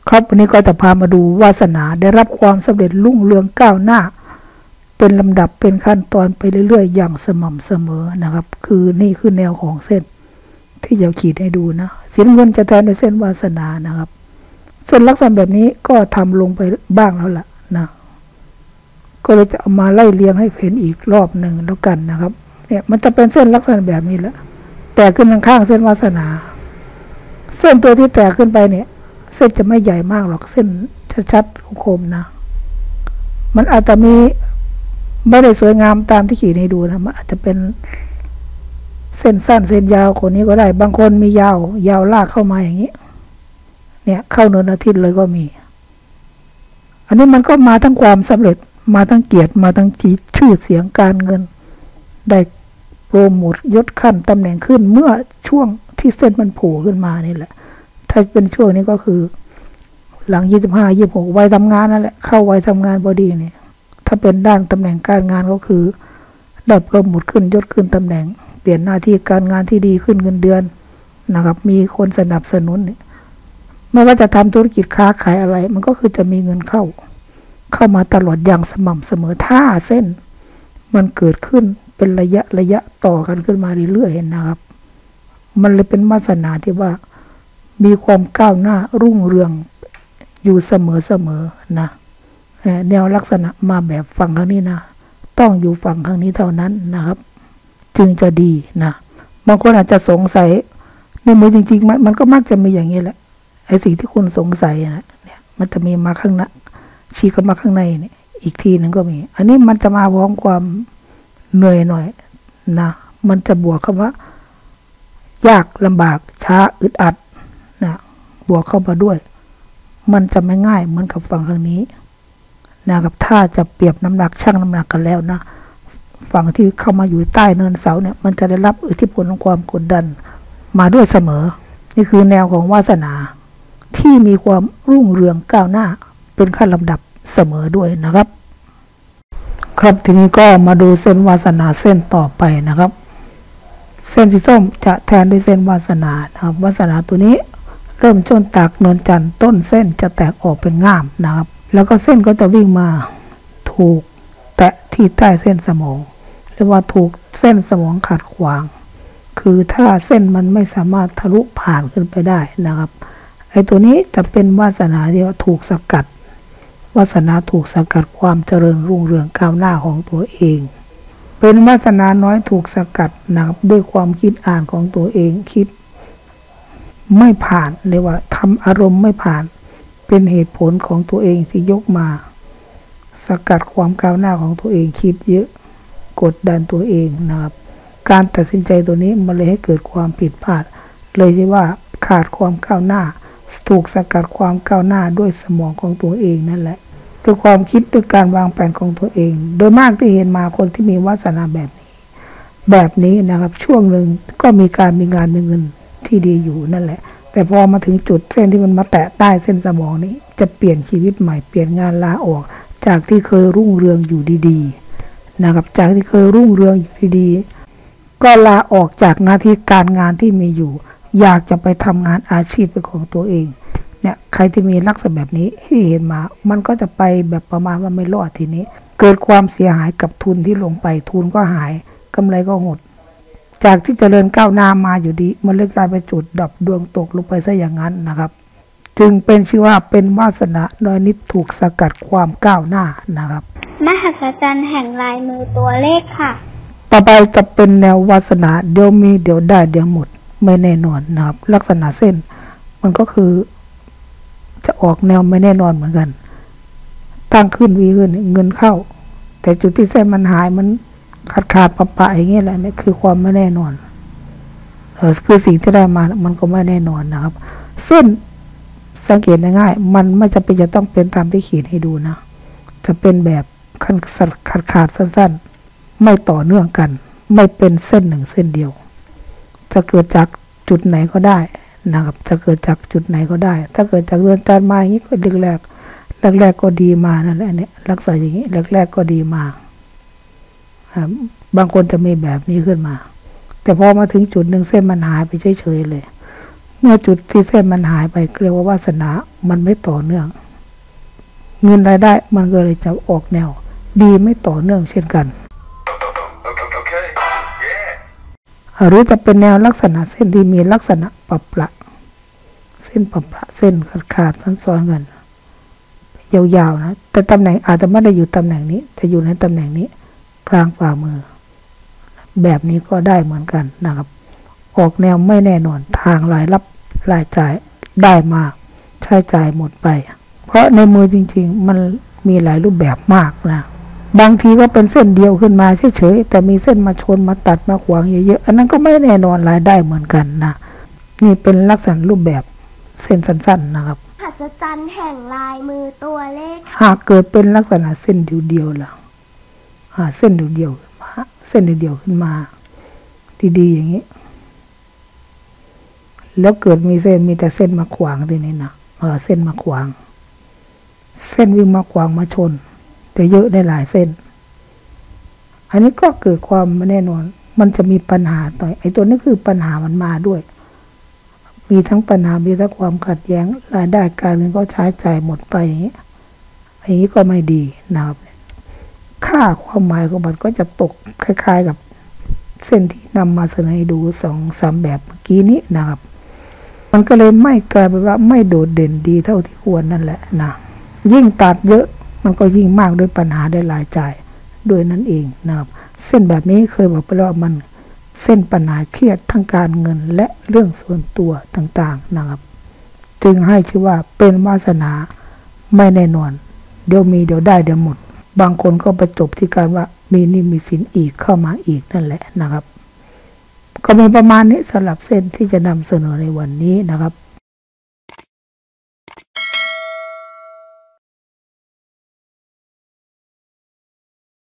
ครับวันนี้ก็จะพามาดูวาสนาได้รับความสำเร็จรุ่งเรืองก้าวหน้าเป็นลำดับเป็นขั้นตอนไปเรื่อยๆอย่างสม่ำเสมอนะครับคือนี่คือแนวของเส้นที่จะขีดให้ดูนะสีน้ำเงินจะแทนด้วยเส้นวาสนานะครับเส้นลักษณะแบบนี้ก็ทำลงไปบ้างแล้วล่ะนะก็เลยจะเอามาไล่เรียงให้เห็นอีกรอบหนึ่งแล้วกันนะครับเนี่ยมันจะเป็นเส้นลักษณะแบบนี้แหละแตกขึ้นข้างๆเส้นวาสนาเส้นตัวที่แตกขึ้นไปเนี่ยเส้นจะไม่ใหญ่มากหรอกเส้นชัดๆคมๆนะมันอาจจะมีไม่ได้สวยงามตามที่ขีดให้ดูนะมันอาจจะเป็นเส้นสั้นเส้นยาวคนนี้ก็ได้บางคนมียาวลากเข้ามาอย่างนี้เนี่ยเข้าเนินอาทิตย์เลยก็มีอันนี้มันก็มาทั้งความสำเร็จมาทั้งเกียรติมาทั้งชื่อเสียงการเงินได้โปรโมทยศขั้นตำแหน่งขึ้นเมื่อช่วงที่เส้นมันโผล่ขึ้นมานี่แหละถ้าเป็นช่วงนี้ก็คือหลัง25-26วัยทำงานนั่นแหละเข้าวัยทำงานพอดีเนี่ยถ้าเป็นด้านตำแหน่งการงานก็คือได้โปรโมทขึ้นยศขึ้นตำแหน่งเปลี่ยนหน้าที่การงานที่ดีขึ้นเงินเดือนนะครับมีคนสนับสนุนเนี่ยไม่ว่าจะทำธุรกิจค้าขายอะไรมันก็คือจะมีเงินเข้ามาตลอดอย่างสม่ำเสมอถ้าเส้นมันเกิดขึ้นเป็นระยะต่อกันขึ้นมาเรื่อยๆนะครับมันเลยเป็นวาสนาที่ว่ามีความก้าวหน้ารุ่งเรืองอยู่เสมอนะแนวลักษณะมาแบบฝั่งข้างนี้นะต้องอยู่ฝั่งข้างนี้เท่านั้นนะครับจึงจะดีนะบางคนอาจจะสงสัยในมือจริงๆมันก็มักจะมีอย่างนี้แหละไอ้สิ่งที่คุณสงสัยนะเนี่ยมันจะมีมาข้างหน้าชี้เข้ามาข้างในเนี่ยอีกทีหนึ่งก็มีอันนี้มันจะมาพร้อมความเหนื่อยหน่อยนะมันจะบวกคำว่ายากลำบากช้าอึดอัดนะบวกเข้ามาด้วยมันจะไม่ง่ายเหมือนกับฝั่งทางนี้นะครับถ้าจะเปรียบน้ำหนักชั่งน้ำหนักกันแล้วนะฝั่งที่เข้ามาอยู่ใต้เนินเสาเนี่ยมันจะได้รับอิทธิพลของความกดดันมาด้วยเสมอนี่คือแนวของวาสนาที่มีความรุ่งเรืองก้าวหน้าเป็นขั้นลำดับเสมอด้วยนะครับครับทีนี้ก็มาดูเส้นวาสนาเส้นต่อไปนะครับเส้นสีส้มจะแทนด้วยเส้นวาสนานะครับวาสนาตัวนี้เริ่มต้นจากเนินจันทร์ต้นเส้นจะแตกออกเป็นง่ามนะครับแล้วก็เส้นก็จะวิ่งมาถูกแตะที่ใต้เส้นสมองเรียกว่าถูกเส้นสมองขัดขวางคือถ้าเส้นมันไม่สามารถทะลุผ่านขึ้นไปได้นะครับไอ้ตัวนี้จะเป็นวาสนาที่ว่าถูกสกัดวาสนาถูกสกัดความเจริญรุ่งเรืองก้าวหน้าของตัวเองเป็นวาสนาน้อยถูกสกัดนะครับด้วยความคิดอ่านของตัวเองคิดไม่ผ่านเรียกว่าทำอารมณ์ไม่ผ่านเป็นเหตุผลของตัวเองที่ยกมาสกัดความก้าวหน้าของตัวเองคิดเยอะกดดันตัวเองนะครับการตัดสินใจตัวนี้มันเลยให้เกิดความผิดพลาดเลยที่ว่าขาดความก้าวหน้าถูกสกัดความก้าวหน้าด้วยสมองของตัวเองนั่นแหละด้วยความคิดด้วยการวางแผนของตัวเองโดยมากที่เห็นมาคนที่มีวาสนาแบบนี้นะครับช่วงหนึ่งก็มีการมีงานมีเงินที่ดีอยู่นั่นแหละแต่พอมาถึงจุดเส้นที่มันมาแตะใต้เส้นสมองนี้จะเปลี่ยนชีวิตใหม่เปลี่ยนงานลาออกจากที่เคยรุ่งเรืองอยู่ดีๆนะครับจากที่เคยรุ่งเรืองอยู่ดีๆก็ลาออกจากหน้าที่การงานที่มีอยู่อยากจะไปทำงานอาชีพเป็นของตัวเองเนี่ยใครที่มีลักษณะแบบนี้ที่เห็นมามันก็จะไปแบบประมาณว่าไม่รอดทีนี้เกิดความเสียหายกับทุนที่ลงไปทุนก็หายกำไรก็หดจากที่เจริญก้าวหน้ามาอยู่ดีมันเลยกลายเป็นจุดดับดวงตกลงไปซะอย่างนั้นนะครับจึงเป็นชื่อว่าเป็นวาสนาน้อยนิดถูกสกัดความก้าวหน้านะครับมหัศจรรย์แห่งลายมือตัวเลขค่ะต่อไปจะเป็นแนววาสนาเดี๋ยวมีเดี๋ยวได้เดี๋ยวหมดไม่แน่นอนนะครับลักษณะเส้นมันก็คือจะออกแนวไม่แน่นอนเหมือนกันตั้งขึ้นวีขึ้นเงินเข้าแต่จุดที่เส้นมันหายมันขาดปะอย่างเงี้ยแหละนี่คือความไม่แน่นอนคือสิ่งที่ได้มามันก็ไม่แน่นอนนะครับเส้นสังเกตง่ายๆมันไม่จำเป็นจะต้องเป็นตามที่ขีดให้ดูนะจะเป็นแบบขาดสั้นๆไม่ต่อเนื่องกันไม่เป็นเส้นหนึ่งเส้นเดียวจะเกิดจากจุดไหนก็ได้นะครับจะเกิดจากจุดไหนก็ได้ถ้าเกิดจากเรือนจานมาอย่างนี้ก็แรกก็ดีมานั่นแหละเนี่ยลักษณะอย่างนี้แรกก็ดีมาบางคนจะมีแบบนี้ขึ้นมาแต่พอมาถึงจุดหนึ่งเส้นมันหายไปเฉยๆเลยเมื่อจุดที่เส้นมันหายไปเรียกว่าวาสนามันไม่ต่อเนื่องเงินรายได้มันก็เลยจะออกแนวดีไม่ต่อเนื่องเช่นกันหรือจะเป็นแนวลักษณะเส้นที่มีลักษณะปรับประเส้นปรับประเส้นขาดซ้อนๆกันยาวๆนะแต่ตำแหน่งอาจจะไม่ได้อยู่ตำแหน่งนี้แต่อยู่ในตำแหน่งนี้กลางฝ่ามือแบบนี้ก็ได้เหมือนกันนะครับออกแนวไม่แน่นอนทางรายรับรายจ่ายได้มากใช้จ่ายหมดไปเพราะในมือจริงๆมันมีหลายรูปแบบมากนะบางทีก็เป็นเส้นเดียวขึ้นมาเฉยๆแต่มีเส้นมาชนมาตัดมาขวางเยอะๆอันนั้นก็ไม่แน่นอนรายได้เหมือนกันนะนี่เป็นลักษณะรูปแบบเส้นสั้นๆนะครับมหัศจรรย์แห่งลายมือตัวเลขหากเกิดเป็นลักษณะเส้นเดียวๆล่ะเส้นเดียวๆขึ้นมาเส้นเดียวๆขึ้นมาดีๆอย่างนี้แล้วเกิดมีแต่เส้นมาขวางทีนี้นะเส้นมาขวางเส้นวิ่งมาขวางมาชนแต่เยอะได้หลายเส้นอันนี้ก็เกิดความไม่แน่นอนมันจะมีปัญหาต่อไอ้ตัวนี้คือปัญหามันมาด้วยมีทั้งปัญหามีทั้งความขัดแย้งรายได้การเงินก็ใช้จ่ายหมดไปอย่างนี้ก็ไม่ดีนะครับค่าความหมายของมันก็จะตกคล้ายๆกับเส้นที่นำมาเสนอให้ดู2-3แบบเมื่อกี้นี้นะครับมันก็เลยไม่กลายเป็นว่าไม่โดดเด่นดีเท่าที่ควรนั่นแหละนะยิ่งตัดเยอะมันก็ยิ่งมากด้วยปัญหาได้รายจ่ายด้วยนั่นเองนะครับเส้นแบบนี้เคยบอกไปแล้วมันเส้นปัญหาเครียดทั้งการเงินและเรื่องส่วนตัวต่างๆนะครับจึงให้ชื่อว่าเป็นวาสนาไม่แน่นอนเดี๋ยวมีเดี๋ยวได้เดี๋ยวหมดบางคนก็ประจบที่การว่ามีหนี้มีสินอีกเข้ามาอีกนั่นแหละนะครับก็มีประมาณนี้สำหรับเส้นที่จะนำเสนอในวันนี้นะครับ